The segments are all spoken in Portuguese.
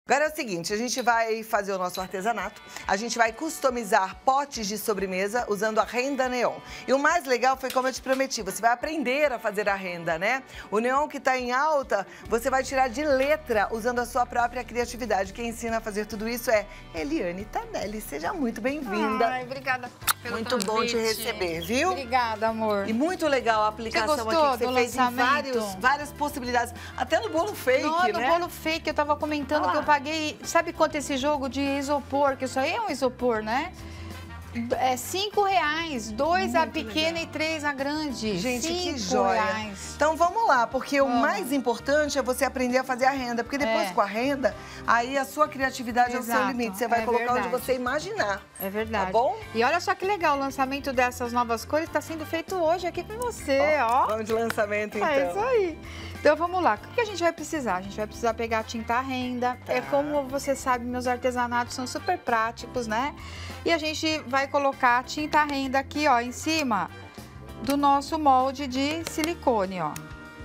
Agora é o seguinte, a gente vai fazer o nosso artesanato, a gente vai customizar potes de sobremesa usando a renda neon. E o mais legal foi como eu te prometi, você vai aprender a fazer a renda, né? O neon que está em alta, você vai tirar de letra usando a sua própria criatividade. Quem ensina a fazer tudo isso é Eliane Tanelli. Seja muito bem-vinda. Ai, obrigada pelo muito convite. bom te receber, viu? Obrigada, amor. E muito legal a aplicação Você gostou aqui que você do fez lançamento? em várias possibilidades. Até no bolo fake, Não, né? no bolo fake, eu tava comentando que eu paguei... Sabe quanto esse jogo de isopor? Que isso aí é um isopor, né? É R$5, 2 a pequena e 3 a grande. Gente, que joia. R$5. Então vamos lá, porque o mais importante é você aprender a fazer a renda, porque depois com a renda, aí a sua criatividade é o seu limite. Você vai colocar onde você imaginar. É verdade. Tá bom? E olha só que legal, o lançamento dessas novas cores está sendo feito hoje aqui com você, ó. Vamos de lançamento, então. É isso aí. Então vamos lá, o que a gente vai precisar? A gente vai precisar pegar a tinta renda. É como você sabe, meus artesanatos são super práticos, né? E a gente vai colocar a tinta renda aqui, ó, em cima do nosso molde de silicone, ó.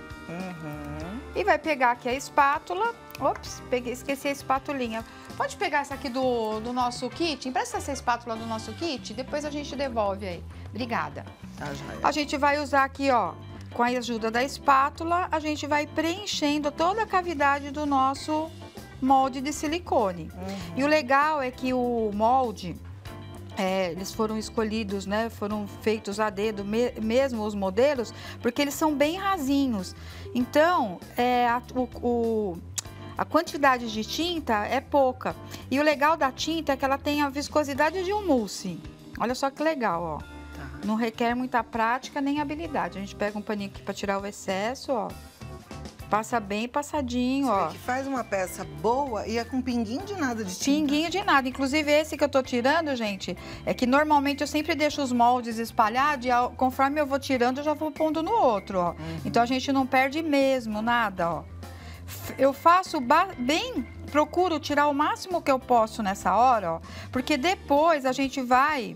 E vai pegar aqui a espátula. Ops, esqueci a espatulinha. Pode pegar essa aqui do nosso kit? Empresta essa espátula do nosso kit, depois a gente devolve aí. Obrigada. Tá, joia. A gente vai usar aqui, ó. Com a ajuda da espátula, a gente vai preenchendo toda a cavidade do nosso molde de silicone. E o legal é que o molde, eles foram escolhidos, né? Foram feitos a dedo, mesmo os modelos, porque eles são bem rasinhos. Então, a quantidade de tinta é pouca. E o legal da tinta é que ela tem a viscosidade de um mousse. Olha só que legal, ó. Não requer muita prática nem habilidade. A gente pega um paninho aqui para tirar o excesso, ó. Passa bem passadinho, ó. Que faz uma peça boa e é com pinguinho de nada de tinta. Pinguinho de nada. Inclusive esse que eu tô tirando, gente, é que normalmente eu sempre deixo os moldes espalhados e conforme eu vou tirando, eu já vou pondo no outro, ó. Então a gente não perde mesmo nada, ó. Eu faço bem, procuro tirar o máximo que eu posso nessa hora, ó. Porque depois a gente vai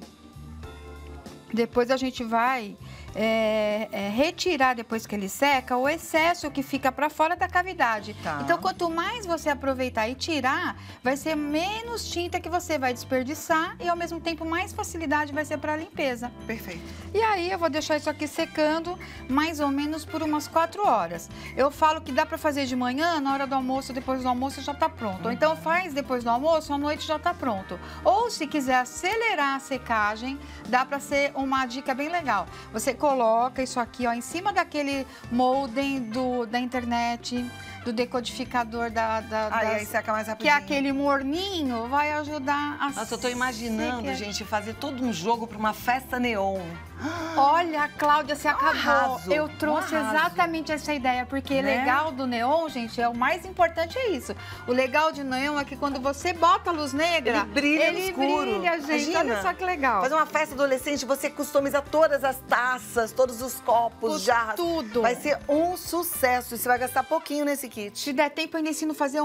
retirar, depois que ele seca, o excesso que fica para fora da cavidade. Então, quanto mais você aproveitar e tirar, vai ser menos tinta que você vai desperdiçar e, ao mesmo tempo, mais facilidade vai ser para a limpeza. Perfeito. E aí, eu vou deixar isso aqui secando mais ou menos por umas 4 horas. Eu falo que dá para fazer de manhã, na hora do almoço, depois do almoço já tá pronto. Ou então faz depois do almoço, à noite já tá pronto. Ou, se quiser acelerar a secagem, dá para ser uma dica bem legal. Você coloca isso aqui, ó, em cima daquele molden da internet, do decodificador aí seca mais rapidinho. que é aquele morninho, vai ajudar a... Nossa, eu tô imaginando, gente, fazer todo um jogo para uma festa neon. Olha, Cláudia, você acabou. Arraso, Eu trouxe exatamente essa ideia, porque legal do neon, gente, o mais importante é isso. O legal de neon é que quando você bota a luz negra, ele brilha no escuro. Brilha, gente. Imagina. Olha só que legal. Fazer uma festa adolescente, você customiza todas as taças, todos os copos, jarras. Tudo. Vai ser um sucesso e você vai gastar pouquinho nesse kit. Se der tempo, eu ensino a fazer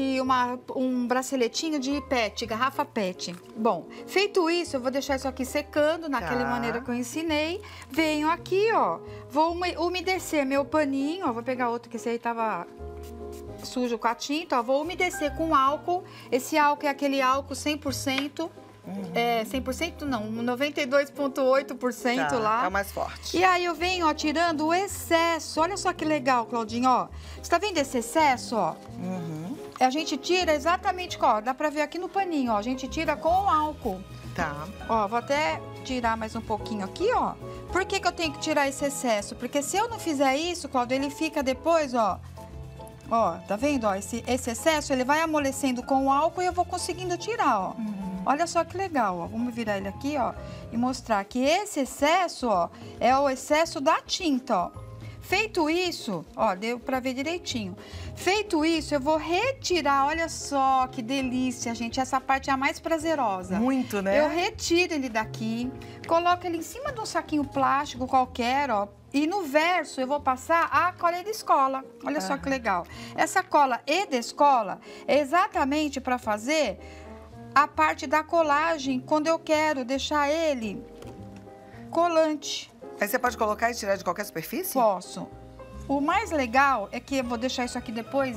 um braceletinho de PET, garrafa PET. Bom, feito isso, eu vou deixar isso aqui secando naquela maneira que eu ensinei. Venho aqui, ó, vou umedecer meu paninho, ó, vou pegar outro que esse aí tava sujo com a tinta, ó, vou umedecer com álcool. Esse álcool é aquele álcool 100%. 100% não, 92,8% lá. É o mais forte. E aí eu venho, ó, tirando o excesso. Olha só que legal, Claudinho, ó. Você tá vendo esse excesso, ó? A gente tira exatamente, ó, dá pra ver aqui no paninho, ó. A gente tira com o álcool. Tá. Ó, vou até tirar mais um pouquinho aqui, ó. Por que que eu tenho que tirar esse excesso? Porque se eu não fizer isso, Cláudio, ele fica depois, ó. Ó, tá vendo, ó? Esse excesso, ele vai amolecendo com o álcool e eu vou conseguindo tirar, ó. Olha só que legal, ó. Vamos virar ele aqui, ó, e mostrar que esse excesso, ó, é o excesso da tinta, ó. Feito isso, ó, deu pra ver direitinho. Feito isso, eu vou retirar, olha só que delícia, gente. Essa parte é a mais prazerosa. Muito, né? Eu retiro ele daqui, coloco ele em cima de um saquinho plástico qualquer, ó. E no verso eu vou passar a cola de escola. Olha só que legal. Essa cola Edescola é exatamente para fazer a parte da colagem quando eu quero deixar ele colante. Aí você pode colocar e tirar de qualquer superfície? Posso. O mais legal é que eu vou deixar isso aqui depois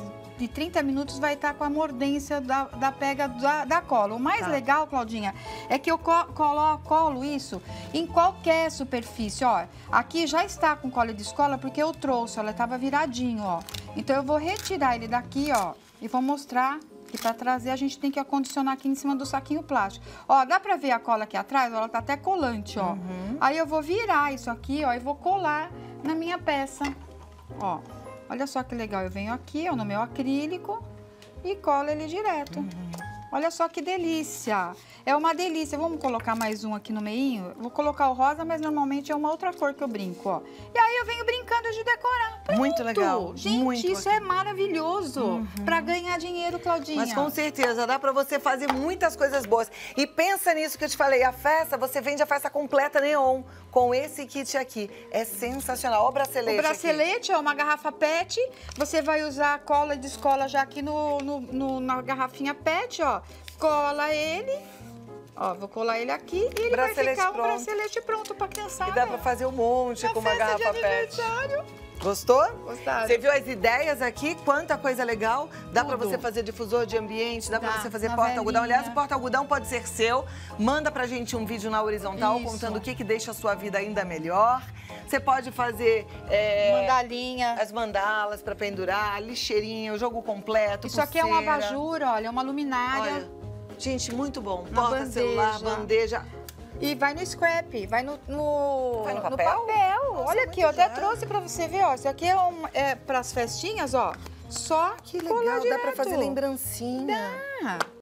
de 30 minutos vai estar com a mordência da pega da cola. O mais legal, Claudinha, é que eu colo isso em qualquer superfície, ó. Aqui já está com cola de escola porque eu trouxe, ela estava viradinho, ó. Então eu vou retirar ele daqui, ó, e vou mostrar que para trazer a gente tem que acondicionar aqui em cima do saquinho plástico. Ó, dá pra ver a cola aqui atrás? Ela tá até colante, ó. Aí eu vou virar isso aqui, ó, e vou colar na minha peça, ó. Olha só que legal, eu venho aqui, ó, no meu acrílico e colo ele direto. Olha só que delícia. É uma delícia. Vamos colocar mais um aqui no meinho? Vou colocar o rosa, mas normalmente é uma outra cor que eu brinco, ó. E aí eu venho brincando de decorar. Pronto. Muito legal. Gente, muito isso é maravilhoso. Pra ganhar dinheiro, Claudinha. Mas com certeza, dá pra você fazer muitas coisas boas. E pensa nisso que eu te falei, a festa, você vende a festa completa neon com esse kit aqui. É sensacional. Ó o bracelete. O bracelete é uma garrafa PET. Você vai usar a cola e descola já aqui na garrafinha PET, ó. Cola ele. Ó, vou colar ele aqui e ele vai ficar um bracelete pronto pra criançada. E dá pra fazer um monte com uma garrafa PET. Gostou? Gostaram. Você viu as ideias aqui? Quanta coisa legal. Dá pra você fazer difusor de ambiente, dá pra você fazer porta-algodão. Aliás, o porta-algodão pode ser seu. Manda pra gente um vídeo na horizontal contando o que deixa a sua vida ainda melhor. Você pode fazer mandalinha, as mandalas pra pendurar, lixeirinha, o jogo completo, isso aqui é um abajur, olha, uma luminária. Olha, gente, muito bom. Uma Porta-celular, bandeja. E vai no scrap, vai no papel? Nossa, olha aqui, eu até trouxe pra você ver, ó. Isso aqui é pras festinhas, ó. Só que legal, dá pra fazer lembrancinha. Dá.